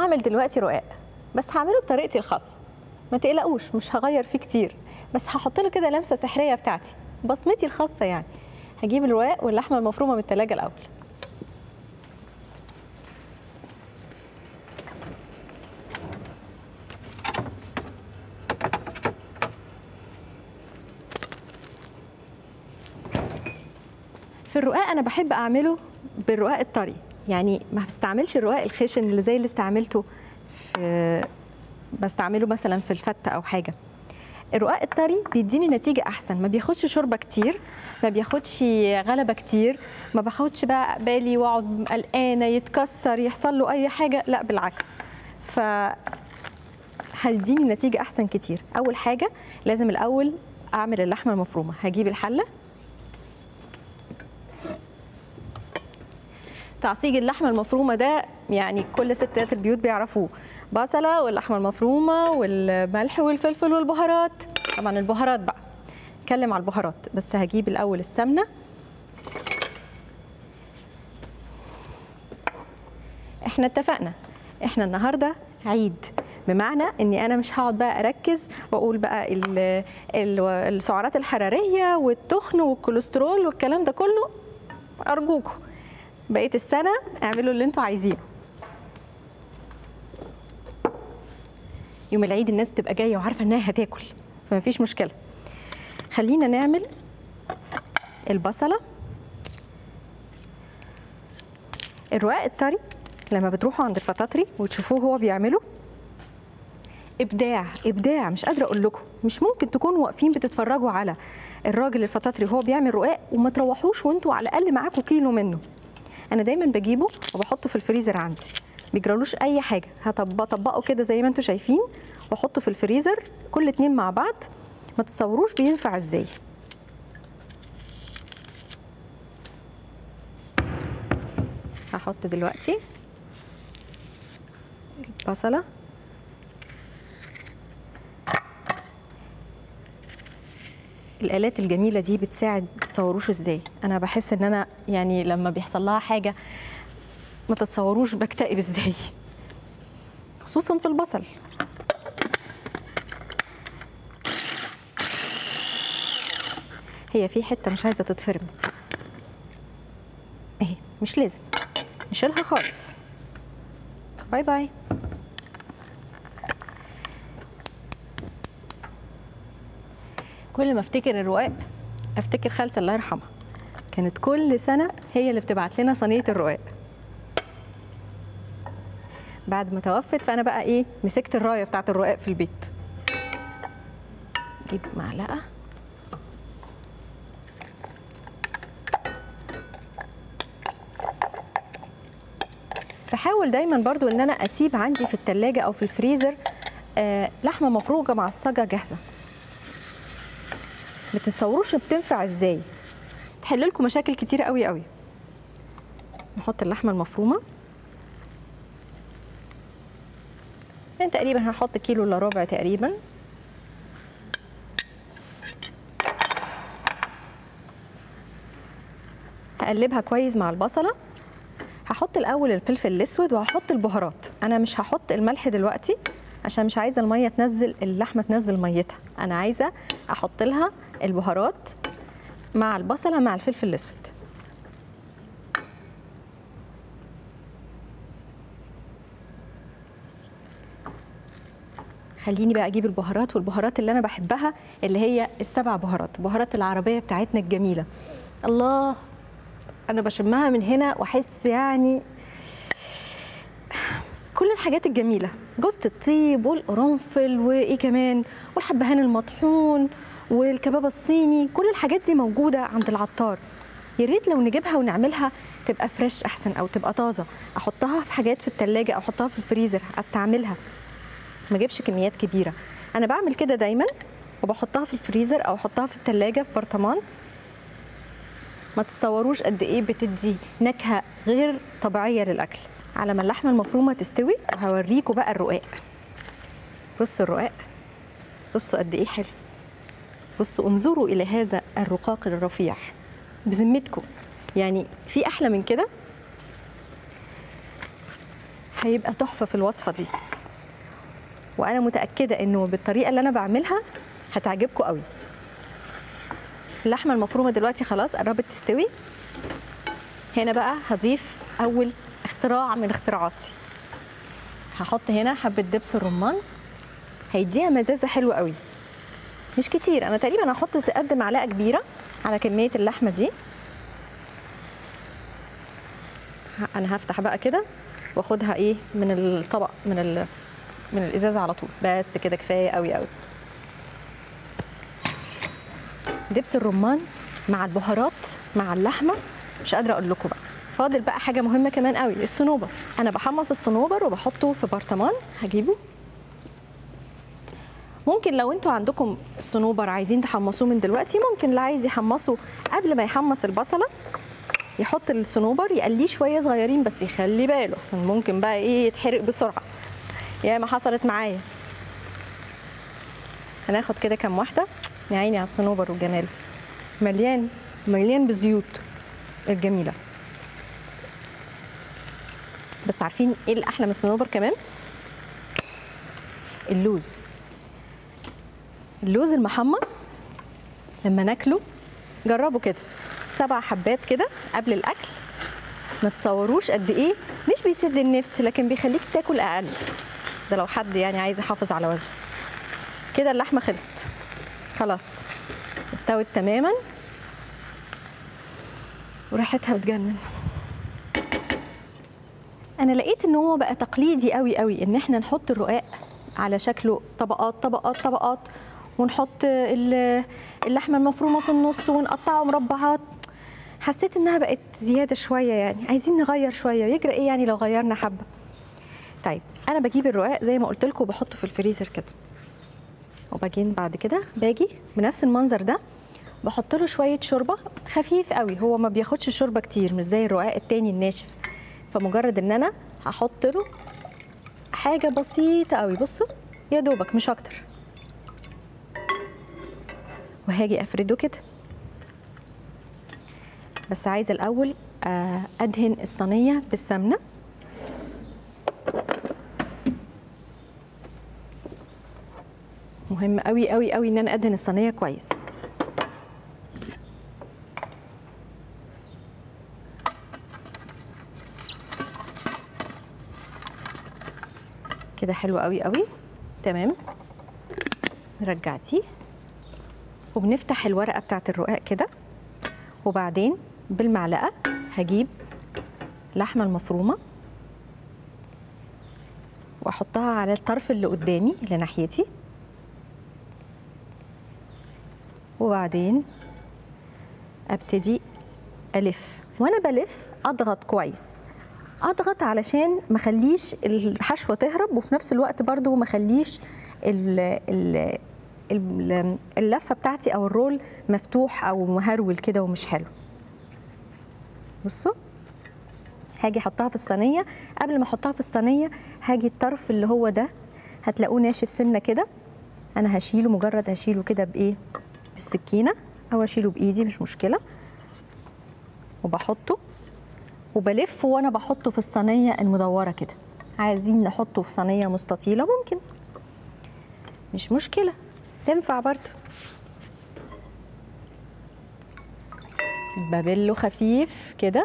هعمل دلوقتي رقاق، بس هعمله بطريقتي الخاصه، ما تقلقوش مش هغير فيه كتير، بس هحط له كده لمسه سحريه بتاعتي بصمتي الخاصه يعني. هجيب الرقاق واللحمه المفرومه من التلاجة الاول. في الرقاق انا بحب اعمله بالرقاق الطري، يعني ما بستعملش الرقاق الخشن اللي زي اللي استعملته بستعمله مثلا في الفته او حاجه. الرقاق الطري بيديني نتيجه احسن، ما بياخدش شوربه كتير، ما بياخدش غلبه كتير، ما باخدش بقى بالي واقعد قلقانه يتكسر يحصل له اي حاجه، لا بالعكس. ف هيديني نتيجه احسن كتير. اول حاجه لازم الاول اعمل اللحمه المفرومه. هجيب الحله، تعصيج اللحمه المفرومه ده يعني كل ستات البيوت بيعرفوه، بصله واللحمه المفرومه والملح والفلفل والبهارات. طبعا البهارات بقى اتكلم على البهارات، بس هجيب الاول السمنه. احنا اتفقنا احنا النهارده عيد، بمعنى اني انا مش هقعد بقى اركز واقول بقى السعرات الحراريه والتخن والكوليسترول والكلام ده كله. ارجوكم بقيه السنه اعملوا اللي انتوا عايزينه. يوم العيد الناس تبقى جايه وعارفه انها هتاكل، فمفيش مشكله. خلينا نعمل البصله. الرقاق الطري لما بتروحوا عند الفطاطري وتشوفوه هو بيعمله ابداع ابداع، مش قادره اقول لكم. مش ممكن تكونوا واقفين بتتفرجوا على الراجل الفطاطري وهو بيعمل رقاق وما تروحوش وانتوا على الاقل معاكم كيلو منه. انا دايما بجيبه وبحطه في الفريزر عندي، بيجرالوش اي حاجه. هطبقه كده زي ما انتم شايفين واحطه في الفريزر، كل اتنين مع بعض. ما تتصوروش بينفع ازاي. هحط دلوقتي البصله. الآلات الجميلة دي بتساعد. ما تتصوروش ازاي انا بحس ان انا يعني لما بيحصل لها حاجه ما تتصوروش بكتئب ازاي، خصوصا في البصل. هي في حته مش عايزه تتفرم اهي، مش لازم نشيلها خالص. باي باي. كل ما افتكر الرقاق افتكر خالتي الله يرحمها، كانت كل سنه هي اللي بتبعت لنا صينيه الرقاق. بعد ما توفت فانا بقى ايه، مسكت الرايه بتاعت الرقاق في البيت. اجيب معلقه، بحاول دايما برضو ان انا اسيب عندي في التلاجة او في الفريزر لحمه مفرومه معصجه جاهزه. ما تتصوروش بتنفع ازاي، تحل لكم مشاكل كتيره قوي قوي. نحط اللحمه المفرومه، يعني تقريبا هحط كيلو الا ربع تقريبا. هقلبها كويس مع البصله. هحط الاول الفلفل الاسود وهحط البهارات. انا مش هحط الملح دلوقتي عشان مش عايزه الميه تنزل، اللحمه تنزل ميتها. انا عايزه احط لها البهارات مع البصله مع الفلفل الاسود. خليني بقى اجيب البهارات، والبهارات اللي انا بحبها اللي هي السبع بهارات، بهارات العربيه بتاعتنا الجميله. الله، انا بشمها من هنا واحس يعني كل الحاجات الجميله، جوز الطيب والقرنفل وايه كمان، والحبهان المطحون والكباب الصيني، كل الحاجات دي موجوده عند العطار. يا ريت لو نجيبها ونعملها تبقى فريش احسن، او تبقى طازه، احطها في حاجات في الثلاجه او احطها في الفريزر استعملها، ما اجيبش كميات كبيره. انا بعمل كده دايما وبحطها في الفريزر او احطها في الثلاجه في برطمان. ما تتصوروش قد ايه بتدي نكهه غير طبيعيه للاكل. على ما اللحمه المفرومه تستوي هوريكم بقى الرقاق. بصوا الرقاق، بصوا قد ايه حلو، بصوا انظروا الى هذا الرقاق الرفيع. بذمتكم يعني في احلى من كده؟ هيبقى تحفه في الوصفه دي، وانا متاكده انه بالطريقه اللي انا بعملها هتعجبكم قوي. اللحمه المفرومه دلوقتي خلاص قربت تستوي. هنا بقى هضيف اول اختراع من اختراعاتي، هحط هنا حبه دبس الرمان، هيديها مزازه حلوه قوي. مش كتير، انا تقريبا هحط قد معلقه كبيره على كميه اللحمه دي. انا هفتح بقى كده واخدها ايه من الطبق من الازازه على طول، بس كده كفايه قوي قوي. دبس الرمان مع البهارات مع اللحمه، مش قادره اقول لكم بقى. فاضل بقى حاجه مهمه كمان قوي، الصنوبر. انا بحمص الصنوبر وبحطه في برطمان، هجيبه. ممكن لو انتوا عندكم الصنوبر عايزين تحمصوه من دلوقتي، ممكن اللي عايز يحمصه قبل ما يحمص البصله يحط الصنوبر يقليه شويه صغيرين، بس يخلي باله عشان ممكن بقى ايه يتحرق بسرعه، يا ما حصلت معايا. هناخد كده كام واحده، يا عيني على الصنوبر وجماله، مليان مليان بزيوت الجميله. بس عارفين ايه الاحلى من الصنوبر كمان؟ اللوز. اللوز المحمص لما ناكله جربوا كده 7 حبات كده قبل الاكل، ما تصوروش قد ايه مش بيسد النفس، لكن بيخليك تاكل اقل. ده لو حد يعني عايز يحافظ على وزنه. كده اللحمه خلصت خلاص، استوت تماما وريحتها بتجنن. انا لقيت ان هو بقى تقليدي قوي قوي ان احنا نحط الرقاق على شكله طبقات طبقات طبقات، ونحط اللحمه المفرومه في النص ونقطعه مربعات. حسيت انها بقت زياده شويه، يعني عايزين نغير شويه، يجرى ايه يعني لو غيرنا حبه. طيب انا بجيب الرقاق زي ما قلت لكم وبحطه في الفريزر كده، وباجي بعد كده باجي بنفس المنظر ده بحط له شويه شوربه خفيف قوي، هو ما بياخدش شوربه كتير مش زي الرقاق التاني الناشف، فمجرد ان انا هحط له حاجه بسيطه قوي، بصوا يا دوبك مش اكتر، وهاجي افرده كده. بس عايزه الاول ادهن الصينيه بالسمنه. مهم قوي قوي قوي ان انا ادهن الصينيه كويس. كده حلو قوي قوي تمام. رجعتيه وبنفتح الورقه بتاعت الرقاق كده، وبعدين بالمعلقه هجيب اللحمه المفرومه واحطها على الطرف اللي قدامي اللي ناحيتي، وبعدين ابتدي الف. وانا بلف اضغط كويس، اضغط علشان ما اخليش الحشوه تهرب، وفي نفس الوقت برضو ما اخليش اللفه بتاعتي او الرول مفتوح او مهرول كده ومش حلو. بصوا هاجي احطها في الصينيه، قبل ما احطها في الصينيه هاجي الطرف اللي هو ده هتلاقوه ناشف سنه كده، انا هشيله، مجرد هشيله كده بايه، بالسكينه او اشيله بايدي مش مشكله، وبحطه وبلفه وانا بحطه في الصينيه المدوره كده. عايزين نحطه في صينيه مستطيله ممكن، مش مشكله، تنفع برضه. ببله خفيف كده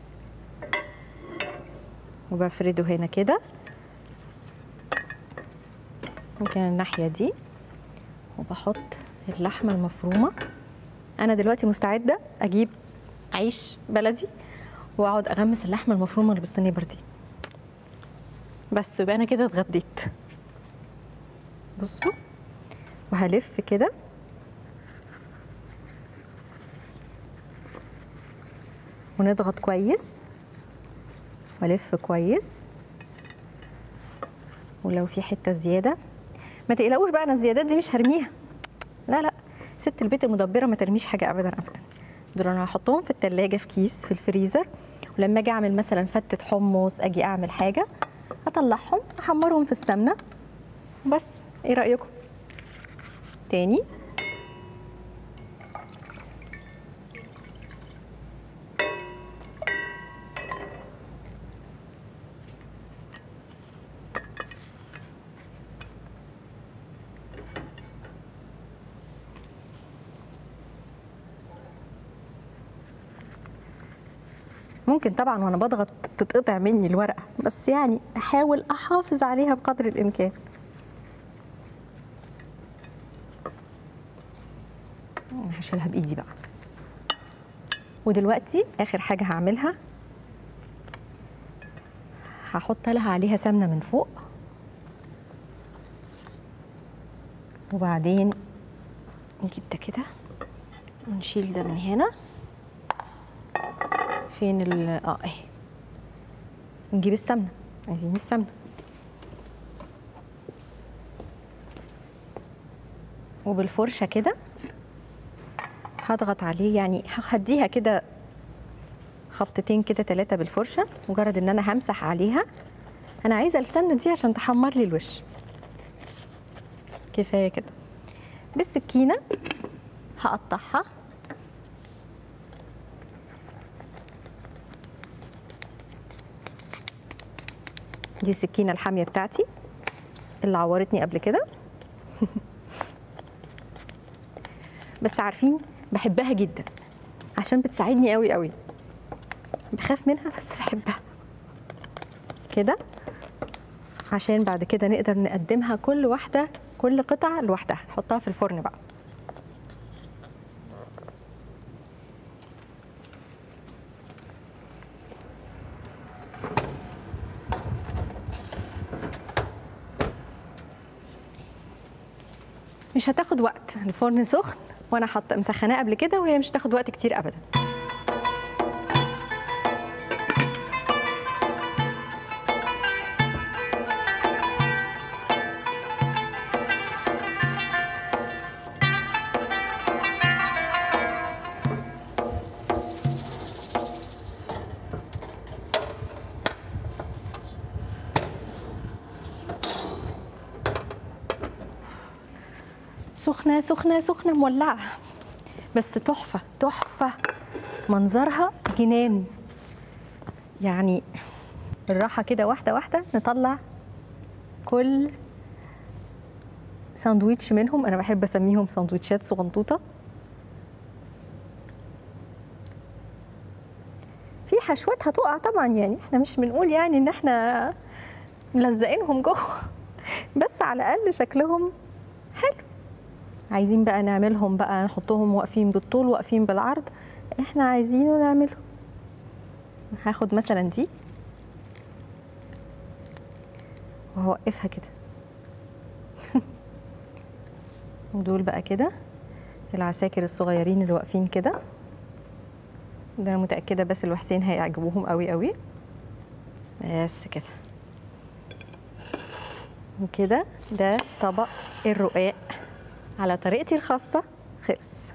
وبفرده هنا كده، ممكن الناحيه دي، وبحط اللحمه المفرومه. انا دلوقتي مستعده اجيب عيش بلدي واقعد اغمس اللحمه المفرومه اللي بالصينيه دي، بس يبقى انا كده اتغديت. بصوا وهلف كده ونضغط كويس والف كويس، ولو في حته زياده ما تقلقوش بقى، انا الزيادات دي مش هرميها، لا لا، ست البيت المدبره ما ترميش حاجه ابدا ابدا. دول انا هحطهم في التلاجة في كيس في الفريزر، ولما اجي اعمل مثلا فتة حمص، اجي اعمل حاجه اطلعهم احمرهم في السمنه بس. ايه رايكم؟ تاني ممكن طبعا وانا بضغط تتقطع مني الورقه، بس يعني احاول احافظ عليها بقدر الامكان. هشيلها بايدي بقى. ودلوقتي اخر حاجه هعملها، هحط لها عليها سمنه من فوق، وبعدين نجيب ده كده ونشيل ده من هنا. فين اهي. نجيب السمنه، عايزين السمنه، وبالفرشه كده هضغط عليه، يعني هخديها كده خبطتين كده 3 بالفرشه، مجرد ان انا همسح عليها. انا عايزه السمنه دي عشان تحمر لي الوش. كفايه كده. بالسكينه هقطعها. دي السكينه الحاميه بتاعتي اللي عورتني قبل كده. بس عارفين بحبها جدا عشان بتساعدني قوي قوي. بخاف منها بس بحبها كده، عشان بعد كده نقدر نقدمها كل واحده، كل قطعه لوحدها، نحطها في الفرن بقى. مش هتاخد وقت، الفرن سخن وانا حاطه مسخناه قبل كده، وهي مش هتاخد وقت كتير ابدا. سخنه سخنه سخنه مولعه، بس تحفه تحفه، منظرها جنان. يعني بالراحه كده واحده واحده نطلع كل ساندويتش منهم. انا بحب اسميهم ساندويتشات صغنطوطه. في حشوات هتقع طبعا، يعني احنا مش بنقول يعني ان احنا ملزقينهم جوه، بس على الاقل شكلهم حلو. عايزين بقى نعملهم بقى، نحطهم واقفين بالطول واقفين بالعرض، احنا عايزينه نعمله. هاخد مثلا دي وهوقفها كده. ودول بقى كده العساكر الصغيرين اللي واقفين كده، ده انا متاكده بس الوحسين هيعجبوهم قوي قوي. بس كده وكده، ده طبق الرقاق على طريقتي الخاصه خلص.